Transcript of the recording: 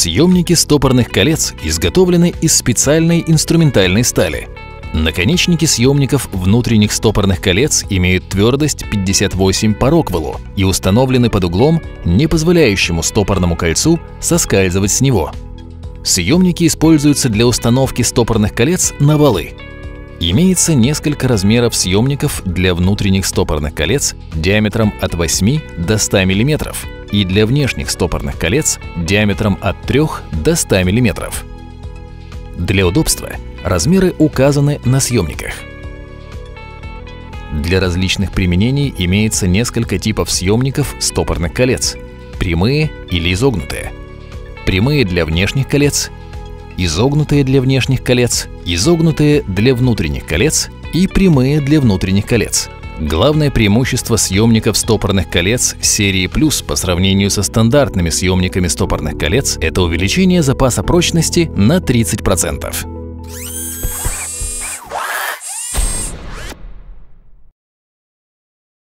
Съемники стопорных колец изготовлены из специальной инструментальной стали. Наконечники съемников внутренних стопорных колец имеют твердость 58 по Роквеллу и установлены под углом, не позволяющему стопорному кольцу соскальзывать с него. Съемники используются для установки стопорных колец на валы. Имеется несколько размеров съемников для внутренних стопорных колец диаметром от 8 до 100 мм и для внешних стопорных колец диаметром от 3 до 100 мм. Для удобства размеры указаны на съемниках. Для различных применений имеется несколько типов съемников стопорных колец – прямые или изогнутые. Прямые для внешних колец, изогнутые для внешних колец, изогнутые для внутренних колец и прямые для внутренних колец. Главное преимущество съемников стопорных колец серии Plus по сравнению со стандартными съемниками стопорных колец – это увеличение запаса прочности на 30%.